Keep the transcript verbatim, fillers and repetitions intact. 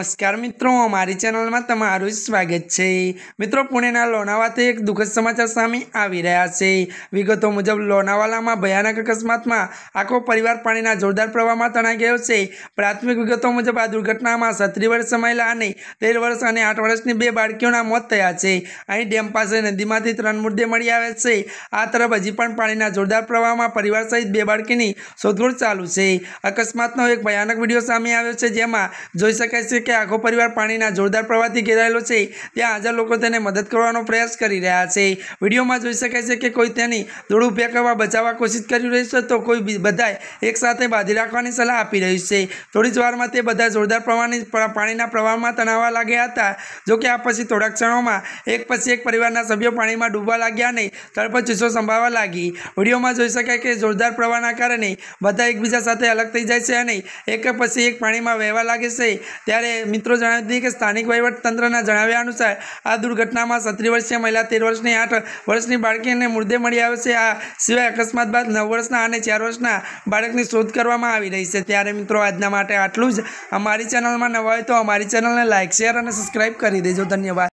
नमस्कार मित्रों, अमारी चेनल में तमारुं स्वागत है। मित्रों, पुणेना लोनावालाथी एक दुखद समाचार सामे आवी रह्या छे। विगतो मुजब लोनावालामां भयानक अकस्मातमां आखो परिवार पाणीना जोरदार प्रवाहमां तणाई गयो छे। प्राथमिक विगतो मुजब आ दुर्घटनामां सत्तरी वर्षीय महिला अने तेर वर्ष अने आठ वर्षनी बे बाळकीओना मोत थया छे। અહીં ડેમ પાસે નદીમાંથી ત્રણ મૃતદેહ મળી આવ્યા છે। આ તરફ હજી પણ પાણીના જોરદાર પ્રવાહમાં પરિવાર સહિત બે બાળકીની શોધખોળ ચાલુ છે। અકસ્માતનો એક ભયાનક વિડીયો સામે આવ્યો છે, જેમાં જોઈ શકાય છે કે આખો પરિવાર પાણીના જોરદાર પ્રવાહથી ઘેરાયેલો છે। ત્યાં હાજર લોકો તેને મદદ કરવાનો પ્રયાસ કરી રહ્યા છે। વિડીયોમાં જોઈ શકાય છે કે કોઈ તેની દોડ ઊભી કરવા બચાવવા કોશિશ કરી રહ્યું છે, તો કોઈ બધાએ એકસાથે બાંધી રાખવાની સલાહ આપી રહ્યું છે। થોડી જ વારમાં તે બધા જોરદાર પ્રવાહની પાણીના પ્રવાહમાં તણાવવા લાગ્યા હતા। જો કે આ પછી થોડા ક્ષણોમાં एक પછી एक परिवारना सभ्यो पाणीमां डूबवा लाग्या अने तळपट चीसो संभाळवा लागी। विडियोमां जोई शकाय के जोरदार प्रवाहना कारणे बधा एकबीजा साथे अलग थई जाय छे अने एक पछी एक पाणीमां वहेवा लागे छे। त्यारे मित्रों जणावी दीए के स्थानिक वहीवटतंत्रना जणाव्या अनुसार आ दुर्घटनामां सत्तरी वर्षीय महिला, तेर वर्षनी आठ वर्षनी बाळकी अने मृतदेह मळी આવ્યો છે। आ सिवाय अकस्मात बाद नौ वर्षना अने चार वर्षना बाळकनी शोध करवामां आवी रही छे। त्यारे मित्रों आजना माटे आटલું જ। अमारी चेनलमां नवा होय तो अमारी चेनलने लाइक, शेर अने सब्सक्राइब करी देजो। धन्यवाद।